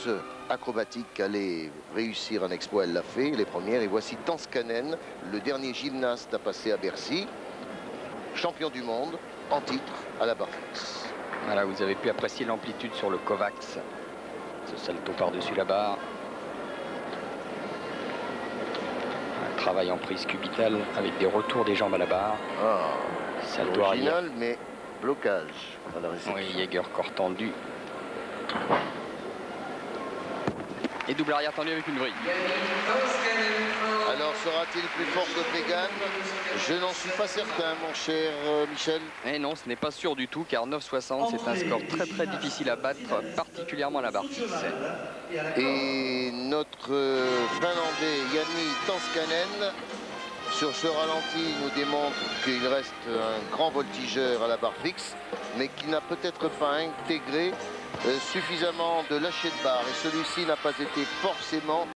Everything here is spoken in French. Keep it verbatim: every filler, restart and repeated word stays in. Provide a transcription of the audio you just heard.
course acrobatique allait réussir un exploit, elle l'a fait, les premières. Et voici Tanskanen, le dernier gymnaste à passer à Bercy, champion du monde en titre à la barre fixe. Voilà, vous avez pu apprécier l'amplitude sur le Kovacs. Ce salto par-dessus la barre. Un travail en prise cubitale avec des retours des jambes à la barre. Ah, salto arrière. original, mais blocage à la réception. Oui, Jaeger corps tendu. Et double arrière tendu avec une vrille. Alors sera-t-il plus fort que Pegan? Je n'en suis pas certain, mon cher euh, Michel. Et non, ce n'est pas sûr du tout, car neuf soixante, c'est un score très très difficile à battre, particulièrement à la barre fixe. Et notre euh, Finlandais Yanni Tanskanen, sur ce ralenti, nous démontre qu'il reste un grand voltigeur à la barre fixe, mais qui n'a peut-être pas intégré euh, suffisamment de lâcher de barre. Et celui-ci n'a pas été forcément